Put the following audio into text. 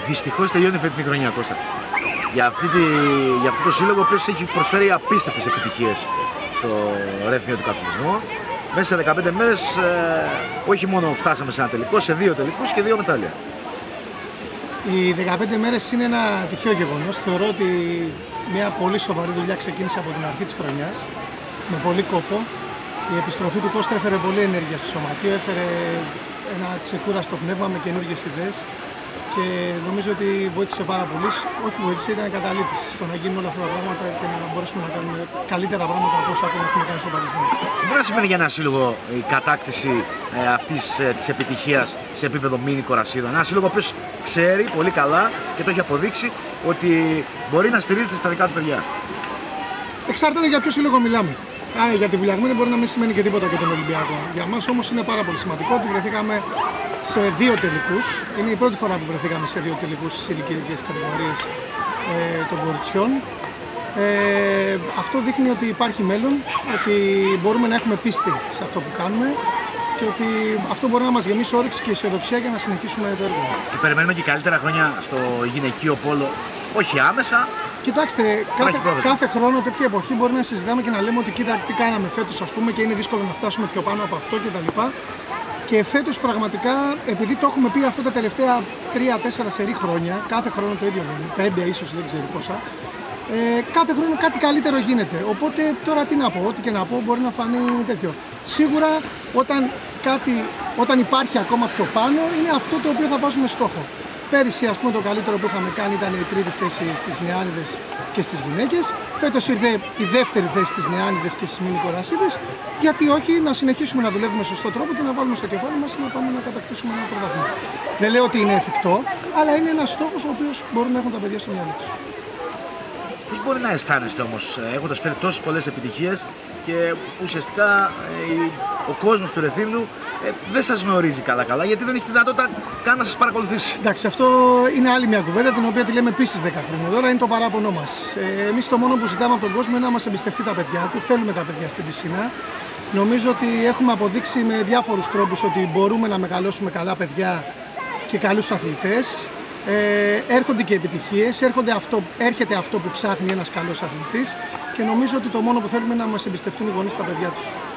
Δυστυχώς τελειώνει η φετινή χρονιά, Κώστα. Για αυτό το σύλλογο, ο οποίος έχει προσφέρει απίστευτες επιτυχίες στο ρεύμιο του καθλισμού. Μέσα σε 15 μέρες, όχι μόνο φτάσαμε σε ένα τελικό, σε 2 τελικούς και 2 μετάλλια. Οι 15 μέρες είναι ένα τυχαίο γεγονός. Θεωρώ ότι μια πολύ σοβαρή δουλειά ξεκίνησε από την αρχή της χρονιάς, με πολύ κόπο. Η επιστροφή του Κώστα έφερε πολλή ενέργεια στο σωματείο, έφερε ένα ξεκούραστο πνεύμα με καινούργιες ιδέες και νομίζω ότι βοήθησε πάρα πολύ. Όχι βοήθησε, ήταν καταλήτης στο να γίνουν όλα αυτά τα πράγματα και να μπορέσουμε να κάνουμε καλύτερα πράγματα από όσα έχουμε κάνει στο παρελθόν. Μπορεί να σημαίνει για ένα σύλλογο η κατάκτηση αυτής της επιτυχίας σε επίπεδο μίνι κορασίδων? Ένα σύλλογο που ξέρει πολύ καλά και το έχει αποδείξει ότι μπορεί να στηρίζεται στα δικά του παιδιά. Εξαρτάται για ποιο σύλλογο μιλάμε. Άρα για τη Βουλιαγμένη μπορεί να μην σημαίνει και τίποτα για τον Ολυμπιακό. Για μας όμως είναι πάρα πολύ σημαντικό ότι βρεθήκαμε σε 2 τελικούς. Είναι η πρώτη φορά που βρεθήκαμε σε 2 τελικούς στις ηλικιακές κατηγορίες των κοριτσιών. Αυτό δείχνει ότι υπάρχει μέλλον, ότι μπορούμε να έχουμε πίστη σε αυτό που κάνουμε και ότι αυτό μπορεί να μας γεμίσει όρεξη και αισιοδοξία για να συνεχίσουμε το έργο. Και περιμένουμε και καλύτερα χρόνια στο γυναικείο πόλο, όχι άμεσα. Κοιτάξτε, κάθε χρόνο τέτοια εποχή μπορεί να συζητάμε και να λέμε ότι κοίτα τι κάναμε φέτος, ας πούμε, και είναι δύσκολο να φτάσουμε πιο πάνω από αυτό κτλ. Και φέτος πραγματικά, επειδή το έχουμε πει αυτό τα τελευταία 3-4 σερί χρόνια, κάθε χρόνο το ίδιο λένε, 5 ίσως, δεν ξέρω πόσα, κάθε χρόνο κάτι καλύτερο γίνεται. Οπότε τώρα τι να πω, ό,τι και να πω μπορεί να φανεί τέτοιο. Σίγουρα όταν υπάρχει ακόμα πιο πάνω είναι αυτό το οποίο θα βάζουμε στόχο. Πέρυσι, ας πούμε, το καλύτερο που είχαμε κάνει ήταν η 3η θέση στις νεάνιδες και στις γυναίκες. Φέτος ήρθε η 2η θέση στις νεάνιδες και στις μίνι κορασίδες. Γιατί όχι να συνεχίσουμε να δουλεύουμε με σωστό τρόπο και να βάλουμε στο κεφάλι μας να πάμε να κατακτήσουμε ένα πρωτάθλημα. Δεν λέω ότι είναι εφικτό, αλλά είναι ένας στόχος ο οποίος μπορούν να έχουν τα παιδιά στο μυαλό τους. Πώς μπορεί να αισθάνεστε όμως έχοντας φέρει τόσες πολλές επιτυχίες και ουσιαστικά ο κόσμος του Ρεθύμνου δεν σας γνωρίζει καλά γιατί δεν έχει τη δυνατότητα καν να σας παρακολουθήσει? Εντάξει, αυτό είναι άλλη μια κουβέντα την οποία τη λέμε επίσης 10 χρόνια τώρα, είναι το παράπονο μας. Εμείς το μόνο που ζητάμε από τον κόσμο είναι να μας εμπιστευτεί τα παιδιά του, θέλουμε τα παιδιά στην πισίνα. Νομίζω ότι έχουμε αποδείξει με διάφορους τρόπους ότι μπορούμε να μεγαλώσουμε καλά παιδιά και καλούς αθλητές. Έρχονται και επιτυχίες, έρχεται αυτό που ψάχνει ένας καλός αθλητής και νομίζω ότι το μόνο που θέλουμε είναι να μας εμπιστευτούν οι γονείς τα παιδιά τους.